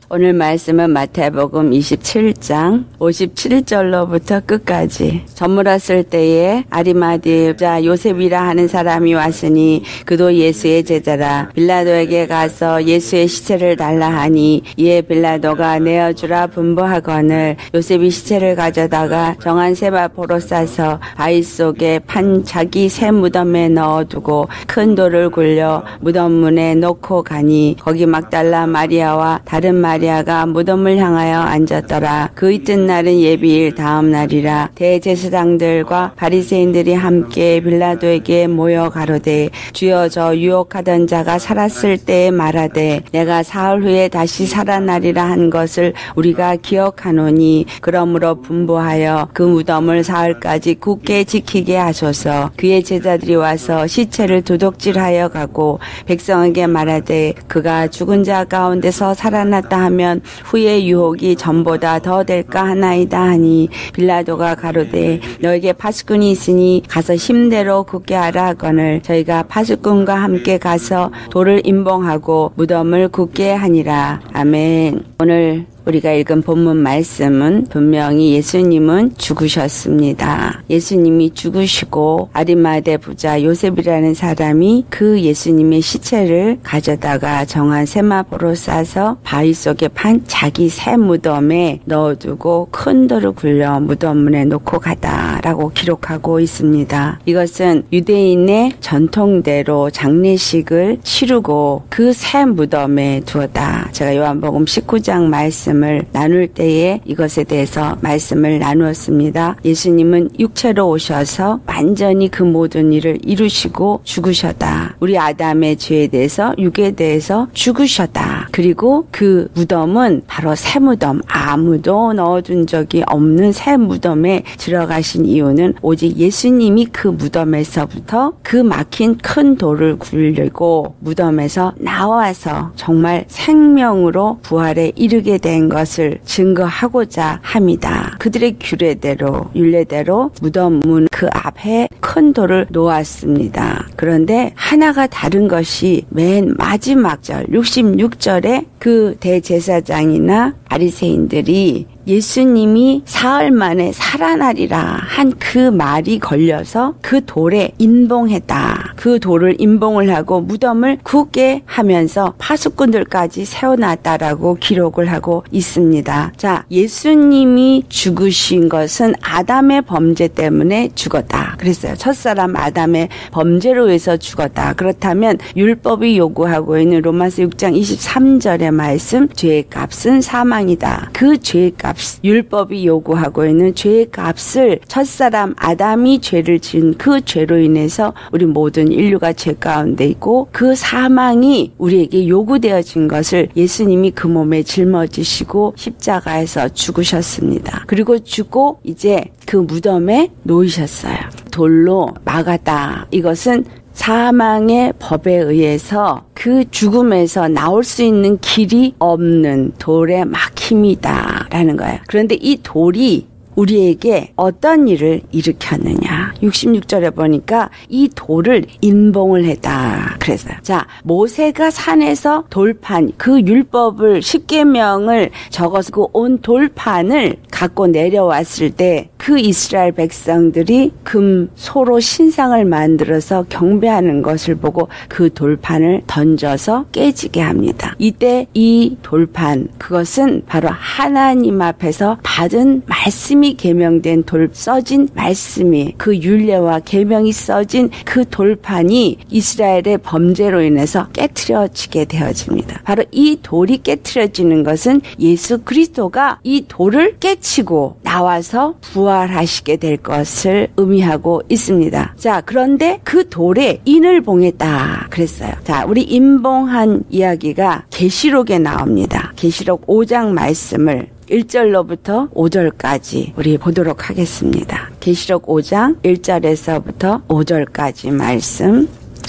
오늘 말씀은 마태복음 27장 57절로부터 끝까지. 저물었을 때에 아리마대 부자 요셉이라 하는 사람이 왔으니 그도 예수의 제자라. 빌라도에게 가서 예수의 시체를 달라 하니 이에 빌라도가 내어주라 분부하거늘 요셉이 시체를 가져다가 정한 세마포로 싸서 바위 속에 판 자기 새 무덤에 넣어두고 큰 돌을 굴려 무덤 문에 놓고 가니 거기 막달라 마리아와 다른 마리아가 무덤을 향하여 앉았더라. 그 이튿날은 예비일 다음 날이라. 대제사장들과 바리새인들이 함께 빌라도에게 모여 가로되 주여 저 유혹하던 자가 살았을 때에 말하되 내가 사흘 후에 다시 살아나리라 한 것을 우리가 기억하노니 그러므로 분부하여 그 무덤을 사흘까지 굳게 지키게 하소서. 그의 제자들이 와서 시체를 도둑질하여 가고 백성에게 말하되 그가 죽은 자 가운데서 살아났다 하면 후에 유혹이 전보다 더 될까 하나이다 하니 빌라도가 가로되 너에게 파수꾼이 있으니 가서 힘대로 굳게 하라 하거늘 저희가 파수꾼과 함께 가서 돌을 임봉하고 무덤을 굳게 하니라. 아멘. 오늘 우리가 읽은 본문 말씀은 분명히 예수님은 죽으셨습니다. 예수님이 죽으시고 아리마대 부자 요셉이라는 사람이 그 예수님의 시체를 가져다가 정한 세마포로 싸서 바위 속에 판 자기 새 무덤에 넣어두고 큰 돌을 굴려 무덤문에 놓고 가다라고 기록하고 있습니다. 이것은 유대인의 전통대로 장례식을 치르고 그 새 무덤에 두었다. 제가 요한복음 19장 말씀을 나눌 때에 이것에 대해서 말씀을 나누었습니다. 예수님은 육체로 오셔서 완전히 그 모든 일을 이루시고 죽으셨다. 우리 아담의 죄에 대해서 육에 대해서 죽으셨다. 그리고 그 무덤은 바로 새 무덤, 아무도 넣어둔 적이 없는 새 무덤에 들어가신 이유는 오직 예수님이 그 무덤에서부터 그 막힌 큰 돌을 굴리고 무덤에서 나와서 정말 생명으로 부활에 이르게 된 것을 증거하고자 합니다. 그들의 율례대로 무덤 문 그 앞에 큰 돌을 놓았습니다. 그런데 하나가 다른 것이 맨 마지막 절 66절에 그 대제사장이나 바리새인들이 예수님이 사흘 만에 살아나리라 한 그 말이 걸려서 그 돌에 임봉했다. 그 돌을 임봉을 하고 무덤을 굳게 하면서 파수꾼들까지 세워놨다라고 기록을 하고 있습니다. 자, 예수님이 죽으신 것은 아담의 범죄 때문에 죽었다. 그랬어요. 첫사람 아담의 범죄로 해서 죽었다. 그렇다면 율법이 요구하고 있는 로마서 6장 23절의 말씀 죄의 값은 사망이다. 그 죄의 값 율법이 요구하고 있는 죄의 값을 첫사람 아담이 죄를 지은 그 죄로 인해서 우리 모든 인류가 죄 가운데 있고 그 사망이 우리에게 요구되어진 것을 예수님이 그 몸에 짊어지시고 십자가에서 죽으셨습니다. 그리고 죽고 이제 그 무덤에 놓이셨어요. 돌로 막았다. 이것은 사망의 법에 의해서 그 죽음에서 나올 수 있는 길이 없는 돌의 막힘이다라는 거예요. 그런데 이 돌이 우리에게 어떤 일을 일으켰느냐. 66절에 보니까 이 돌을 임봉을 했다. 그랬어요. 자, 모세가 산에서 돌판, 그 율법을 10계명을 적어서 그 온 돌판을 갖고 내려왔을 때 그 이스라엘 백성들이 금, 소로 신상을 만들어서 경배하는 것을 보고 그 돌판을 던져서 깨지게 합니다. 이때 이 돌판, 그것은 바로 하나님 앞에서 받은 말씀이 계명된 써진 말씀이 그 율례와 계명이 써진 그 돌판이 이스라엘의 범죄로 인해서 깨트려지게 되어집니다. 바로 이 돌이 깨트려지는 것은 예수 그리스도가 이 돌을 깨치고 나와서 부활하시게 될 것을 의미하고 있습니다. 자, 그런데 그 돌에 인을 봉했다 그랬어요. 자, 우리 임봉한 이야기가 계시록에 나옵니다. 계시록 5장 말씀을 1절로부터 5절까지 우리 보도록 하겠습니다. 계시록 5장 1절에서부터 5절까지 말씀.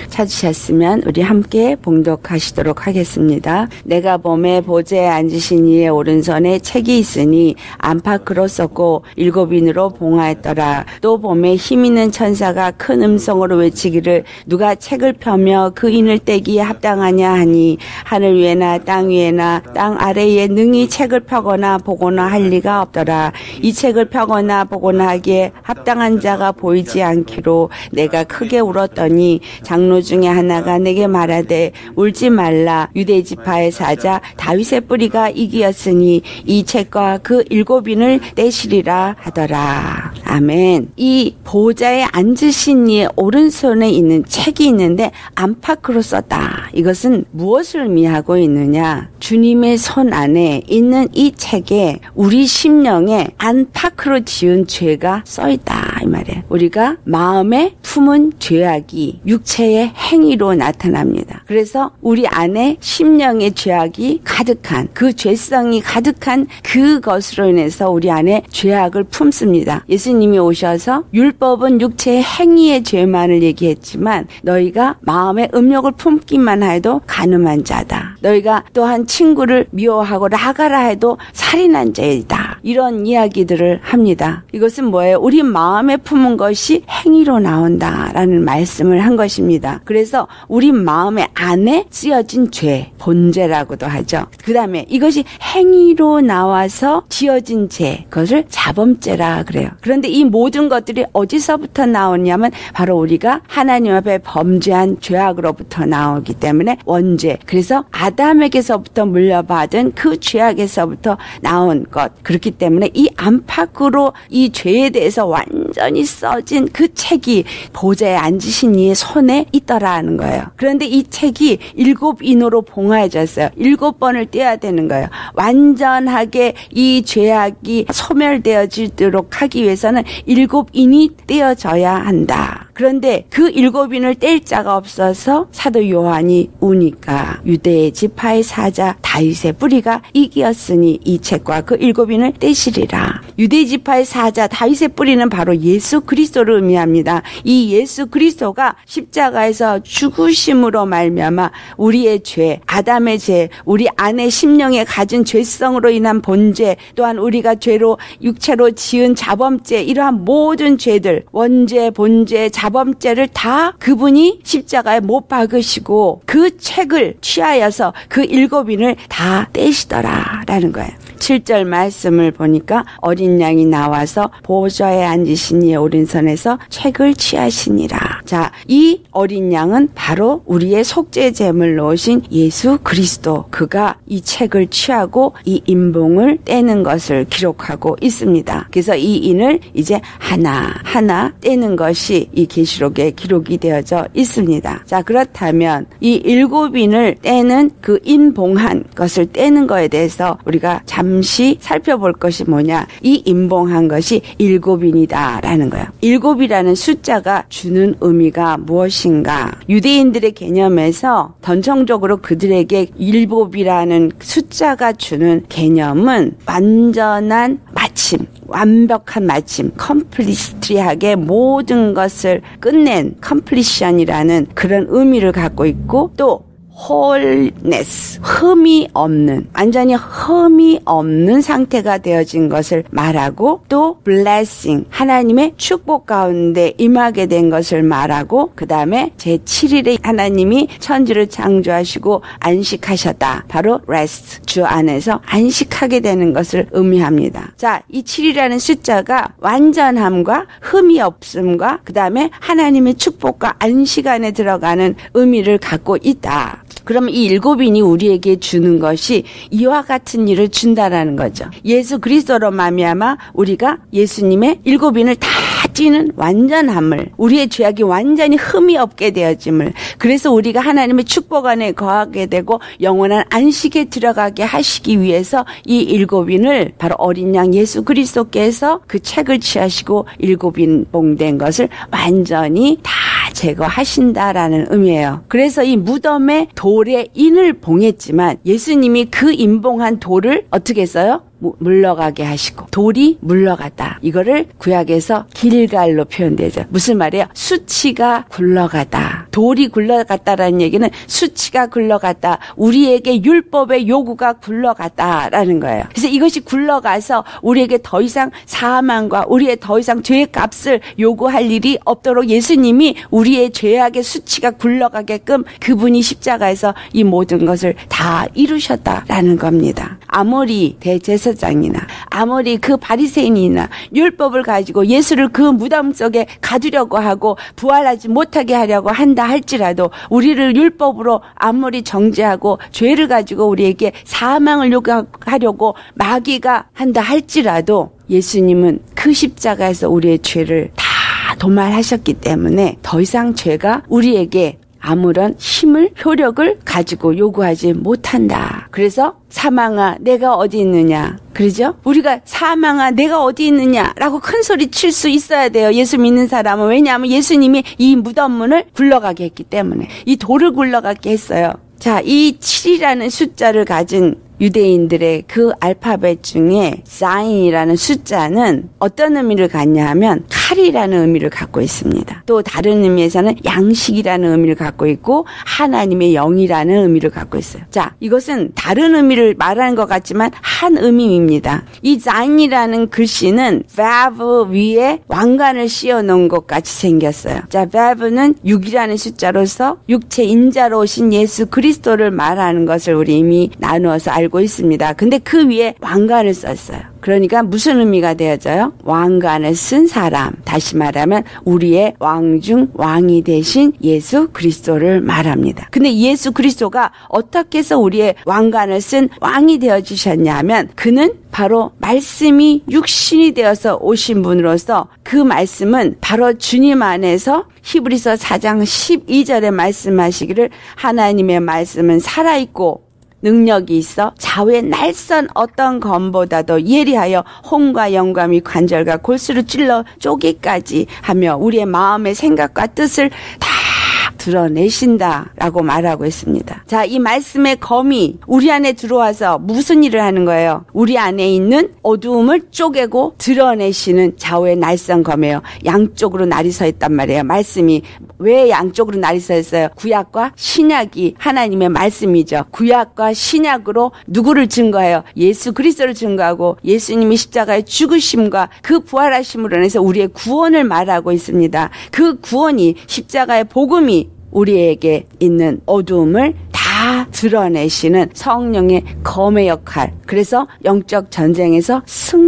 찾으셨으면 우리 함께 봉독하시도록 하겠습니다. 내가 봄에 보좌에 앉으신 이의 오른손에 책이 있으니 안팎으로 썼고 7인으로 봉하였더라. 또 봄에 힘있는 천사가 큰 음성으로 외치기를 누가 책을 펴며 그 인을 떼기에 합당하냐 하니 하늘 위에나 땅 위에나 땅 아래에 능히 책을 펴거나 보거나 할 리가 없더라. 이 책을 펴거나 보거나 하기에 합당한 자가 보이지 않기로 내가 크게 울었더니 장로 중에 하나가 내게 말하되 울지 말라. 유대 지파의 사자 다윗의 뿌리가 이기었으니 이 책과 그 7인을 떼시리라 하더라. 아멘. 이 보좌에 앉으신 이의 오른손에 있는 책이 있는데 안팎으로 썼다. 이것은 무엇을 의미하고 있느냐? 주님의 손 안에 있는 이 책에 우리 심령에 안팎으로 지은 죄가 써있다 이 말이에요. 우리가 마음에 품은 죄악이 육체의 행위로 나타납니다. 그래서 우리 안에 심령의 죄악이 가득한 그 죄성이 가득한 그것으로 인해서 우리 안에 죄악을 품습니다. 예수님이 오셔서 율법은 육체의 행위의 죄만을 얘기했지만 너희가 마음에 음욕을 품기만 해도 간음한 자다. 너희가 또한 친구를 미워하고 나가라 해도 살인한 죄이다. 이런 이야기들을 합니다. 이것은 뭐예요? 우리 마음에 품은 것이 행위로 나온다라는 말씀을 한 것입니다. 그래서 우리 마음의 안에 쓰여진 죄, 본죄라고도 하죠. 그 다음에 이것이 행위로 나와서 지어진 죄, 그것을 자범죄라 그래요. 그런데 이 모든 것들이 어디서부터 나오냐면 바로 우리가 하나님 앞에 범죄한 죄악으로부터 나오기 때문에 원죄. 그래서 아담에게서부터 물려받은 그 죄악에서부터 나온 것. 그렇기 때문에 이 안팎으로 이 죄에 대해서 완전히 써진 그 책이 보좌에 앉으신 이의 손에 있더라는 거예요. 그런데 이 책이 7인으로 봉하여졌어요. 7번을 떼야 되는 거예요. 완전하게 이 죄악이 소멸되어지도록 하기 위해서는 7인이 떼어져야 한다. 그런데 그 7인을 뗄 자가 없어서 사도 요한이 우니까 유대의 지파의 사자 다윗의 뿌리가 이기었으니 이 책과 그 7인을 떼시리라. 유대 지파의 사자 다윗의 뿌리는 바로 예수 그리스도를 의미합니다. 이 예수 그리스도가 십자가에서 죽으심으로 말미암아 우리의 죄, 아담의 죄, 우리 안에 심령에 가진 죄성으로 인한 본죄, 또한 우리가 죄로 육체로 지은 자범죄, 이러한 모든 죄들, 원죄, 본죄, 자범죄를 다 그분이 십자가에 못 박으시고 그 책을 취하여서 그 7인을 다 떼시더라라는 거예요. 7절 말씀을 보니까 어린 양이 나와서 보좌에 앉으신 이의 오른손에서 책을 취하시니라. 자, 이 어린 양은 바로 우리의 속죄 제물로 오신 예수 그리스도. 그가 이 책을 취하고 이 인봉을 떼는 것을 기록하고 있습니다. 그래서 이 인을 이제 하나하나 떼는 것이 이 계시록에 기록이 되어져 있습니다. 자, 그렇다면 이 7인을 떼는 그 인봉한 것을 떼는 거에 대해서 우리가 잠시 살펴볼 것이 뭐냐? 이 인봉한 것이 7인이다라는 거예요. 7이라는 숫자가 주는 의미가 무엇인가? 유대인들의 개념에서 전통적으로 그들에게 7이라는 숫자가 주는 개념은 완전한 마침, 완벽한 마침, 컴플리트리하게 모든 것을 끝낸 컴플리션이라는 그런 의미를 갖고 있고, 또 wholeness, 흠이 없는, 완전히 흠이 없는 상태가 되어진 것을 말하고, 또 blessing, 하나님의 축복 가운데 임하게 된 것을 말하고, 그 다음에 제7일에 하나님이 천지를 창조하시고 안식하셨다. 바로 rest, 주 안에서 안식하게 되는 것을 의미합니다. 자, 이 7이라는 숫자가 완전함과 흠이 없음과 그 다음에 하나님의 축복과 안식 안에 들어가는 의미를 갖고 있다. 그럼 이 7인이 우리에게 주는 것이 이와 같은 일을 준다라는 거죠. 예수 그리스도로 말미암아 우리가 예수님의 7인을 다 찌는 완전함을, 우리의 죄악이 완전히 흠이 없게 되어짐을, 그래서 우리가 하나님의 축복 안에 거하게 되고 영원한 안식에 들어가게 하시기 위해서 이 7인을 바로 어린 양 예수 그리스도께서 그 책을 취하시고 7인 봉된 것을 완전히 다 제거하신다라는 의미예요. 그래서 이 무덤에 돌에 인을 봉했지만 예수님이 그 인봉한 돌을 어떻게 했어요? 물러가게 하시고 돌이 물러가다. 이거를 구약에서 길갈로 표현되죠. 무슨 말이에요? 수치가 굴러가다. 돌이 굴러갔다라는 얘기는 수치가 굴러갔다. 우리에게 율법의 요구가 굴러갔다라는 거예요. 그래서 이것이 굴러가서 우리에게 더 이상 사망과 우리의 더 이상 죄의 값을 요구할 일이 없도록 예수님이 우리의 죄악의 수치가 굴러가게끔 그분이 십자가에서 이 모든 것을 다 이루셨다라는 겁니다. 아무리 대제사장이나 아무리 그 바리새인이나 율법을 가지고 예수를 그 무덤 속에 가두려고 하고 부활하지 못하게 하려고 한다 할지라도 우리를 율법으로 아무리 정죄하고 죄를 가지고 우리에게 사망을 요구하려고 마귀가 한다 할지라도 예수님은 그 십자가에서 우리의 죄를 다 도말하셨기 때문에 더 이상 죄가 우리에게 아무런 힘을, 효력을 가지고 요구하지 못한다. 그래서 사망아 내가 어디 있느냐. 그러죠? 우리가 사망아 내가 어디 있느냐라고 큰 소리 칠 수 있어야 돼요. 예수 믿는 사람은. 왜냐하면 예수님이 이 무덤문을 굴러가게 했기 때문에. 이 돌을 굴러가게 했어요. 자, 이 7이라는 숫자를 가진 유대인들의 그 알파벳 중에 사인이라는 숫자는 어떤 의미를 갖냐 하면 칼이라는 의미를 갖고 있습니다. 또 다른 의미에서는 양식이라는 의미를 갖고 있고 하나님의 영이라는 의미를 갖고 있어요. 자, 이것은 다른 의미를 말하는 것 같지만 한 의미입니다. 이 사인이라는 글씨는 valve 위에 왕관을 씌워놓은 것 같이 생겼어요. 자, valve는 6이라는 숫자로서 육체 인자로 오신 예수 그리스도를 말하는 것을 우리 이미 나누어서 알고 있습니다. 근데 그 위에 왕관을 썼어요. 그러니까 무슨 의미가 되어져요? 왕관을 쓴 사람, 다시 말하면 우리의 왕 중 왕이 되신 예수 그리스도를 말합니다. 근데 예수 그리스도가 어떻게 해서 우리의 왕관을 쓴 왕이 되어주셨냐 하면 그는 바로 말씀이 육신이 되어서 오신 분으로서 그 말씀은 바로 주님 안에서 히브리서 4장 12절에 말씀하시기를 하나님의 말씀은 살아있고 능력이 있어 좌우의 날선 어떤 검보다도 예리하여 혼과 영감이 관절과 골수를 찔러 쪼개까지 하며 우리의 마음의 생각과 뜻을 다 드러내신다라고 말하고 있습니다. 자, 이 말씀의 검이 우리 안에 들어와서 무슨 일을 하는 거예요? 우리 안에 있는 어두움을 쪼개고 드러내시는 좌우의 날선 검이에요. 양쪽으로 날이 서 있단 말이에요. 말씀이 왜 양쪽으로 날이 서 있어요? 구약과 신약이 하나님의 말씀이죠. 구약과 신약으로 누구를 증거해요? 예수 그리스도를 증거하고 예수님이 십자가의 죽으심과 그 부활하심으로 인해서 우리의 구원을 말하고 있습니다. 그 구원이 십자가의 복음이 우리에게 있는 어두움을 다 드러내시는 성령의 검의 역할. 그래서 영적 전쟁에서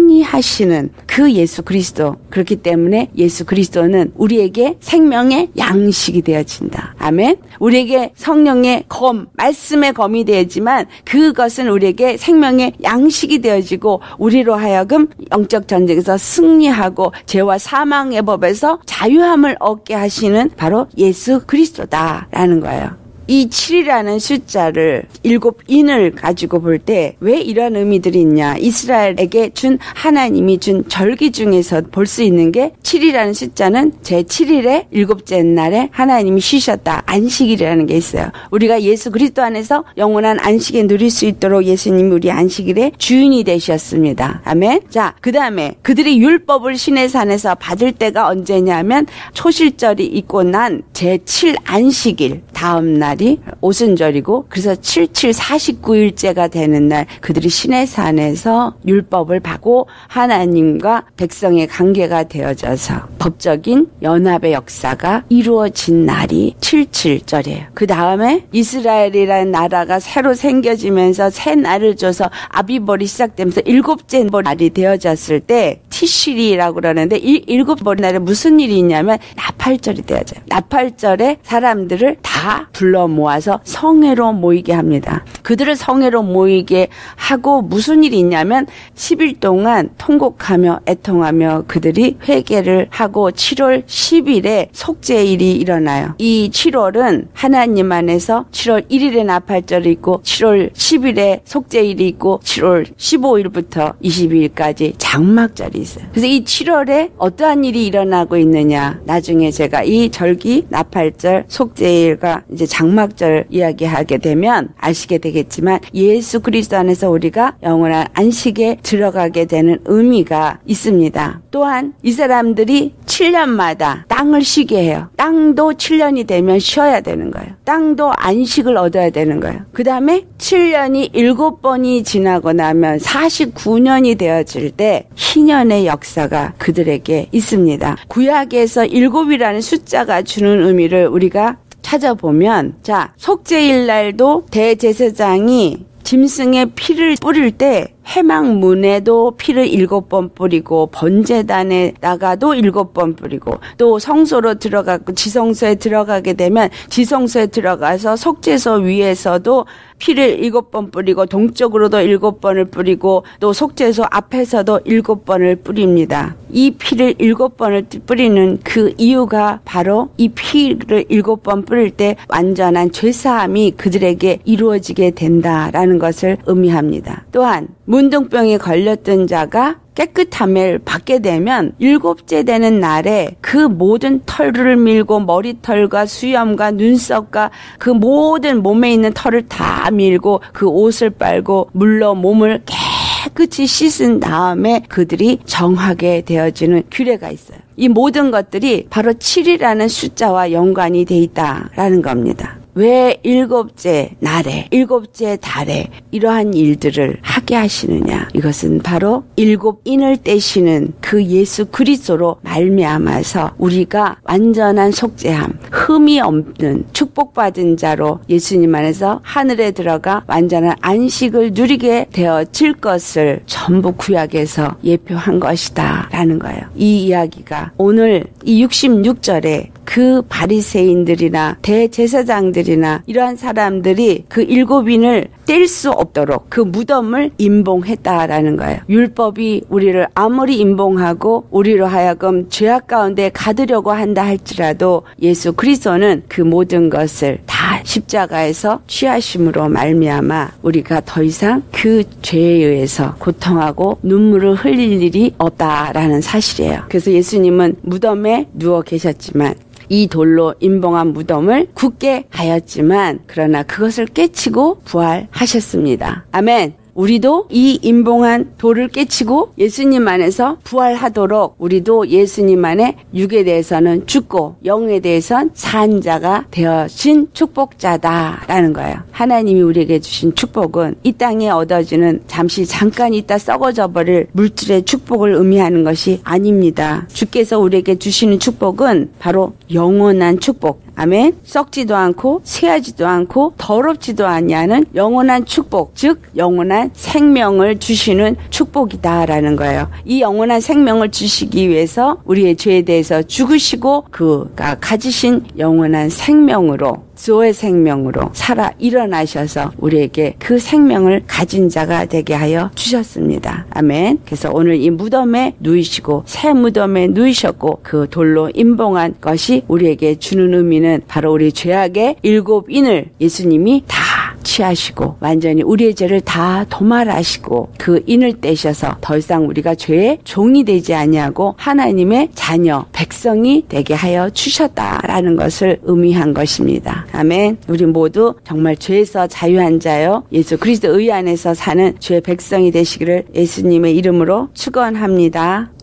승리하시는 그 예수 그리스도. 그렇기 때문에 예수 그리스도는 우리에게 생명의 양식이 되어진다. 아멘. 우리에게 성령의 검, 말씀의 검이 되어지만 그것은 우리에게 생명의 양식이 되어지고 우리로 하여금 영적 전쟁에서 승리하고 죄와 사망의 법에서 자유함을 얻게 하시는 바로 예수 그리스도다라는 거예요. 이 7이라는 숫자를 7인을 가지고 볼 때 왜 이런 의미들이 있냐. 이스라엘에게 준 하나님이 준 절기 중에서 볼 수 있는 게 7이라는 숫자는 제7일에 일곱째 날에 하나님이 쉬셨다. 안식일이라는 게 있어요. 우리가 예수 그리스도 안에서 영원한 안식에 누릴 수 있도록 예수님이 우리 안식일의 주인이 되셨습니다. 아멘. 자, 그 다음에 그들이 율법을 시내산에서 받을 때가 언제냐면 초실절이 있고 난 제7 안식일 다음 날 오순절이고 그래서 77 49일째가 되는 날 그들이 시내산에서 율법을 받고 하나님과 백성의 관계가 되어져서 법적인 연합의 역사가 이루어진 날이 77절이에요. 그 다음에 이스라엘이라는 나라가 새로 생겨지면서 새 날을 줘서 아비벌이 시작되면서 일곱째 날이 되어졌을 때 티시리라고 그러는데 이 일곱째 날에 무슨 일이 있냐면 나팔절이 되어져요. 나팔절에 사람들을 다 불러 모아서 성회로 모이게 합니다. 그들을 성회로 모이게 하고 무슨 일이 있냐면 10일 동안 통곡하며 애통하며 그들이 회개를 하고 7월 10일에 속죄일이 일어나요. 이 7월은 하나님 안에서 7월 1일에 나팔절이 있고 7월 10일에 속죄일이 있고 7월 15일부터 22일까지 장막절이 있어요. 있어요. 그래서 이 7월에 어떠한 일이 일어나고 있느냐, 나중에 제가 이 절기 나팔절, 속죄일과 이제 장막절 이야기하게 되면 아시게 되겠지만, 예수 그리스도 안에서 우리가 영원한 안식에 들어가게 되는 의미가 있습니다. 또한 이 사람들이 7년마다 땅을 쉬게 해요. 땅도 7년이 되면 쉬어야 되는 거예요. 땅도 안식을 얻어야 되는 거예요. 그 다음에 7년이 7번이 지나고 나면 49년이 되어질 때 희년의 역사가 그들에게 있습니다. 구약에서 7이라는 숫자가 주는 의미를 우리가 찾아보면, 자, 속죄일 날도 대제사장이 짐승의 피를 뿌릴 때 해망문에도 피를 7번 뿌리고, 번제단에다가도 7번 뿌리고, 또 성소로 들어가고 지성소에 들어가게 되면 지성소에 들어가서 속죄소 위에서도 피를 7번 뿌리고, 동쪽으로도 7번을 뿌리고, 또 속죄소 앞에서도 7번을 뿌립니다. 이 피를 7번을 뿌리는 그 이유가 바로 이 피를 7번 뿌릴 때 완전한 죄사함이 그들에게 이루어지게 된다라는 것을 의미합니다. 또한 문둥병에 걸렸던 자가 깨끗함을 받게 되면 7째 되는 날에 그 모든 털을 밀고, 머리털과 수염과 눈썹과 그 모든 몸에 있는 털을 다 밀고, 그 옷을 빨고 물로 몸을 깨끗이 씻은 다음에 그들이 정하게 되어지는 규례가 있어요. 이 모든 것들이 바로 7이라는 숫자와 연관이 돼 있다라는 겁니다. 왜 7째 날에, 7째 달에 이러한 일들을 하게 하시느냐? 이것은 바로 7인을 떼시는 그 예수 그리스도로 말미암아서 우리가 완전한 속죄함, 흠이 없는 축복받은 자로 예수님 안에서 하늘에 들어가 완전한 안식을 누리게 되어질 것을 전부 구약에서 예표한 것이다 라는 거예요. 이 이야기가 오늘 이 66절에 그 바리새인들이나 대제사장들이나 이러한 사람들이 그 7인을 뗄 수 없도록 그 무덤을 임봉했다라는 거예요. 율법이 우리를 아무리 임봉하고 우리로 하여금 죄악 가운데 가두려고 한다 할지라도 예수 그리스도는 그 모든 것을 다 십자가에서 취하심으로 말미암아 우리가 더 이상 그 죄에 의해서 고통하고 눈물을 흘릴 일이 없다라는 사실이에요. 그래서 예수님은 무덤에 누워 계셨지만 이 돌로 임봉한 무덤을 굳게 하였지만 그러나 그것을 깨치고 부활하셨습니다. 아멘. 우리도 이 임봉한 돌을 깨치고 예수님 안에서 부활하도록 우리도 예수님 안에 육에 대해서는 죽고 영에 대해서는 산 자가 되어진 축복자다라는 거예요. 하나님이 우리에게 주신 축복은 이 땅에 얻어지는 잠깐 있다 썩어져 버릴 물질의 축복을 의미하는 것이 아닙니다. 주께서 우리에게 주시는 축복은 바로 영원한 축복. 아멘. 썩지도 않고 쇠하지도 않고 더럽지도 않냐는 영원한 축복, 즉 영원한 생명을 주시는 축복이다라는 거예요. 이 영원한 생명을 주시기 위해서 우리의 죄에 대해서 죽으시고 그가 가지신 영원한 생명으로, 주의 생명으로 살아 일어나셔서 우리에게 그 생명을 가진 자가 되게 하여 주셨습니다. 아멘. 그래서 오늘 이 무덤에 누이시고 새 무덤에 누이셨고 그 돌로 임봉한 것이 우리에게 주는 의미는 바로 우리 죄악의 7인을 예수님이 다 취하시고 완전히 우리의 죄를 다 도말하시고 그 인을 떼셔서 더 이상 우리가 죄의 종이 되지 아니하고 하나님의 자녀, 백성이 되게 하여 주셨다라는 것을 의미한 것입니다. 아멘. 우리 모두 정말 죄에서 자유한 자요 예수 그리스도 의 안에서 사는 주의 백성이 되시기를 예수님의 이름으로 축원합니다.